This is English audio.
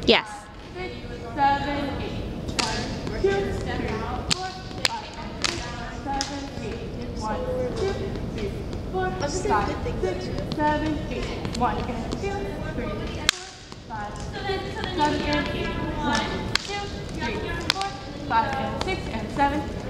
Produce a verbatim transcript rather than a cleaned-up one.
Yes. Six, seven, eight. One, two, three, four, five, seven, eight. One, two, three, four, five, six, seven, eight. One, two, three, four, five, six, seven, and eight. One, two, three, four, five, and six, and seven.